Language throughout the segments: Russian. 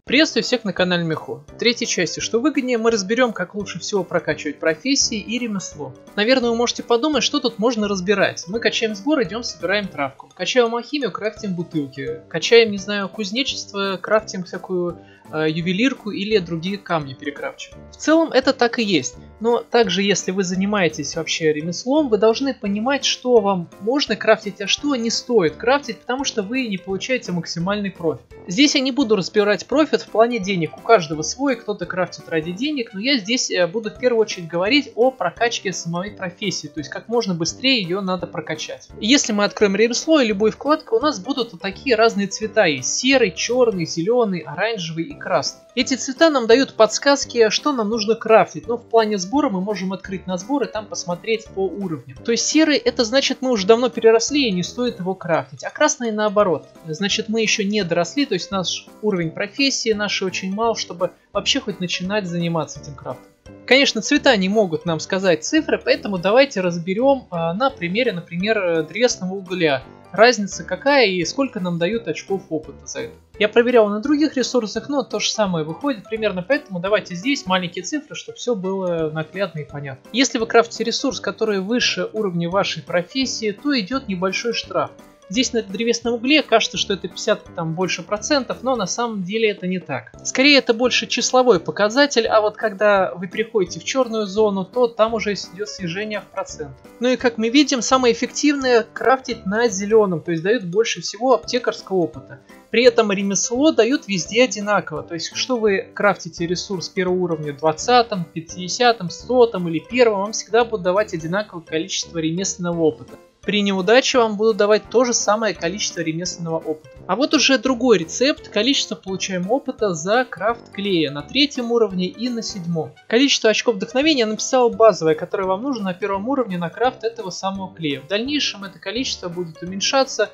Приветствую всех на канале Меху. В третьей части, что выгоднее, мы разберем, как лучше всего прокачивать профессии и ремесло. Наверное, вы можете подумать, что тут можно разбирать. Мы качаем сбор, идем, собираем травку. Качаем алхимию, крафтим бутылки. Качаем, не знаю, кузнечество, крафтим всякую ювелирку или другие камни перекрафчиваем. В целом это так и есть. Но также, если вы занимаетесь вообще ремеслом, вы должны понимать, что вам можно крафтить, а что не стоит крафтить, потому что вы не получаете максимальный профит. Здесь я не буду разбирать профит в плане денег. У каждого свой, кто-то крафтит ради денег, но я здесь буду в первую очередь говорить о прокачке самой профессии, то есть как можно быстрее ее надо прокачать. И если мы откроем ремесло и любую вкладку, у нас будут вот такие разные цвета. Есть серый, черный, зеленый, оранжевый и красный. Эти цвета нам дают подсказки, что нам нужно крафтить. Но в плане сбора мы можем открыть на сбор и там посмотреть по уровню. То есть серый, это значит, мы уже давно переросли и не стоит его крафтить. А красный наоборот. Значит, мы еще не доросли, то есть наш уровень профессии наши очень мал, чтобы вообще хоть начинать заниматься этим крафтом. Конечно, цвета не могут нам сказать цифры, поэтому давайте разберем на примере, например, древесного угля. Разница какая и сколько нам дают очков опыта за это. Я проверял на других ресурсах, но то же самое выходит примерно, поэтому давайте здесь маленькие цифры, чтобы все было наглядно и понятно. Если вы крафтите ресурс, который выше уровня вашей профессии, то идет небольшой штраф. Здесь на древесном угле кажется, что это 50 больше процентов, но на самом деле это не так. Скорее это больше числовой показатель, а вот когда вы переходите в черную зону, то там уже идет снижение в процент. Ну и как мы видим, самое эффективное крафтить на зеленом, то есть дают больше всего аптекарского опыта. При этом ремесло дают везде одинаково, то есть что вы крафтите ресурс первого уровня 20, 50, 100 или 1, вам всегда будут давать одинаковое количество ремесленного опыта. При неудаче вам будут давать то же самое количество ремесленного опыта. А вот уже другой рецепт. Количество получаемого опыта за крафт клея на 3 уровне и на 7. Количество очков вдохновения я написал базовое, которое вам нужно на 1 уровне на крафт этого самого клея. В дальнейшем это количество будет уменьшаться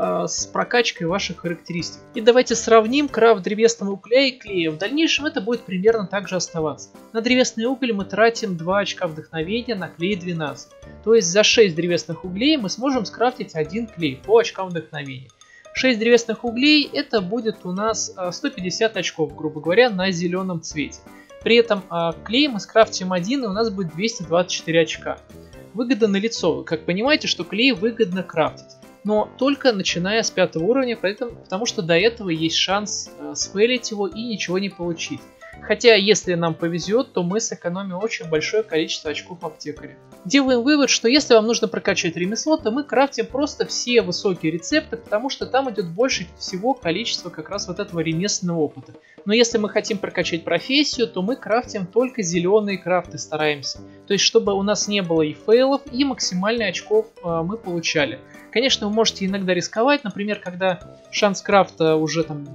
с прокачкой ваших характеристик. И давайте сравним крафт древесного угля и клея. В дальнейшем это будет примерно так же оставаться. На древесный уголь мы тратим 2 очка вдохновения, на клей 12. То есть за 6 древесных углей мы сможем скрафтить 1 клей по очкам вдохновения. 6 древесных углей это будет у нас 150 очков, грубо говоря, на зеленом цвете. При этом клей мы скрафтим 1 и у нас будет 224 очка. Выгода налицо. Как понимаете, что клей выгодно крафтить. Но только начиная с 5 уровня, потому что до этого есть шанс сфейлить его и ничего не получить. Хотя, если нам повезет, то мы сэкономим очень большое количество очков аптекаря. Делаем вывод, что если вам нужно прокачать ремесло, то мы крафтим просто все высокие рецепты, потому что там идет больше всего количество как раз вот этого ремесленного опыта. Но если мы хотим прокачать профессию, то мы крафтим только зеленые крафты, стараемся. То есть, чтобы у нас не было и фейлов, и максимально очков мы получали. Конечно, вы можете иногда рисковать, например, когда шанс крафта уже там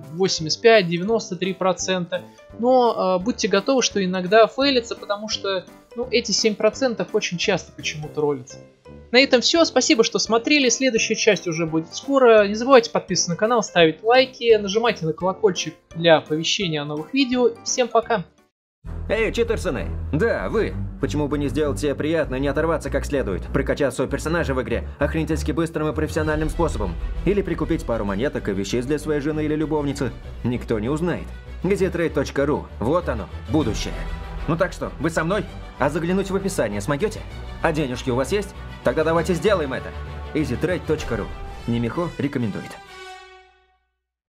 85-93%, но будьте готовы, что иногда фейлится, потому что эти 7% очень часто почему-то ролятся. На этом все, спасибо, что смотрели, следующая часть уже будет скоро. Не забывайте подписываться на канал, ставить лайки, нажимайте на колокольчик для оповещения о новых видео. Всем пока! Эй, читерсоны! Да, вы! Почему бы не сделать себе приятно и не оторваться как следует, прокачать своего персонажа в игре охренительски быстрым и профессиональным способом? Или прикупить пару монеток и вещей для своей жены или любовницы? Никто не узнает. GazetteRate.ru. Вот оно, будущее. Ну так что, вы со мной? А заглянуть в описание смогете? А денежки у вас есть? Тогда давайте сделаем это. EasyTrade.ru. Немехо рекомендует.